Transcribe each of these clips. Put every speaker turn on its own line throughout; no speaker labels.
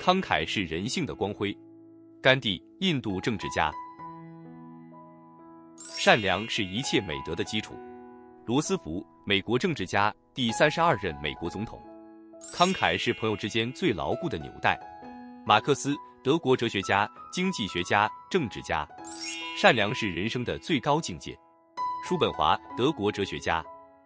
慷慨是人性的光辉。甘地，印度政治家。善良是一切美德的基础。罗斯福，美国政治家，第32任美国总统。慷慨是朋友之间最牢固的纽带。马克思，德国哲学家、经济学家、政治家。善良是人生的最高境界。叔本华，德国哲学家。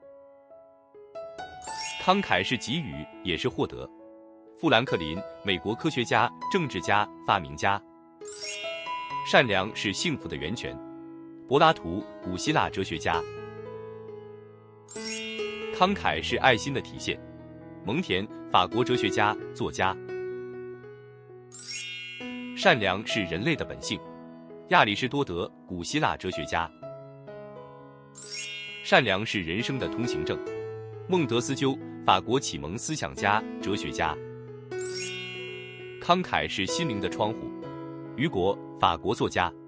慷慨是给予，也是获得。富兰克林，美国科学家、政治家、发明家。善良是幸福的源泉。柏拉图，古希腊哲学家。慷慨是爱心的体现。蒙田，法国哲学家、作家。善良是人类的本性。亚里士多德，古希腊哲学家。善良是人生的通行证。孟德斯鸠，法国启蒙思想家、哲学家。慷慨是心灵的窗户。雨果，法国作家。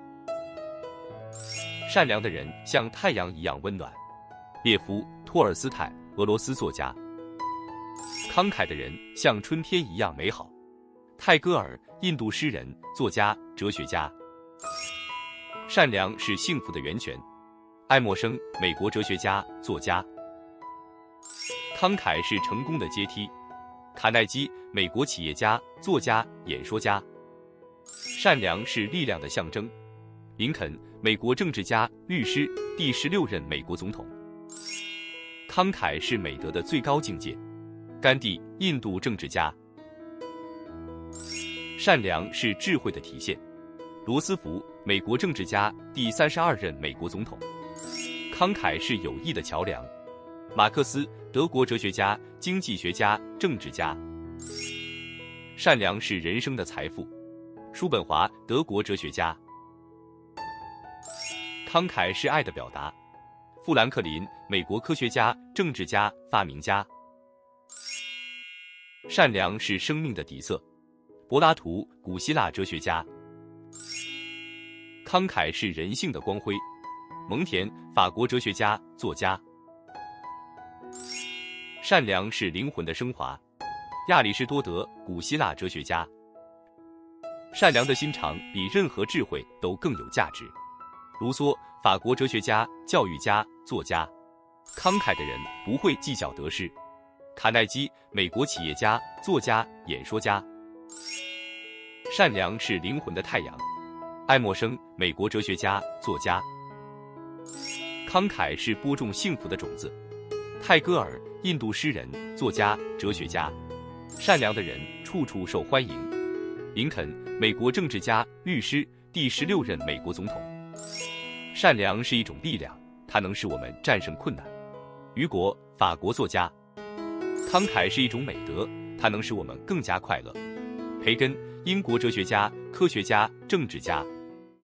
善良的人像太阳一样温暖。列夫·托尔斯泰，俄罗斯作家。慷慨的人像春天一样美好。泰戈尔，印度诗人、作家、哲学家。善良是幸福的源泉。爱默生，美国哲学家、作家。慷慨是成功的阶梯。卡耐基，美国企业家、作家、演说家。善良是力量的象征。林肯，美国政治家、律师，第16任美国总统。慷慨是美德的最高境界。甘地，印度政治家。善良是智慧的体现。罗斯福，美国政治家，第32任美国总统。慷慨是友谊的桥梁。马克思，德国哲学家、经济学家、政治家。善良是人生的财富。叔本华，德国哲学家。慷慨是爱的表达。富兰克林，美国科学家、政治家、发明家。善良是生命的底色。柏拉图，古希腊哲学家。慷慨是人性的光辉。蒙田，法国哲学家、作家。善良是灵魂的升华。亚里士多德，古希腊哲学家。善良的心肠比任何智慧都更有价值。卢梭，法国哲学家、教育家、作家。慷慨的人不会计较得失。卡耐基，美国企业家、作家、演说家。善良是灵魂的太阳。爱默生，美国哲学家、作家。慷慨是播种幸福的种子。泰戈尔，印度诗人、作家、哲学家。善良的人处处受欢迎。林肯，美国政治家、律师，第16任美国总统。善良是一种力量，它能使我们战胜困难。雨果，法国作家。慷慨是一种美德，它能使我们更加快乐。培根，英国哲学家、科学家、政治家。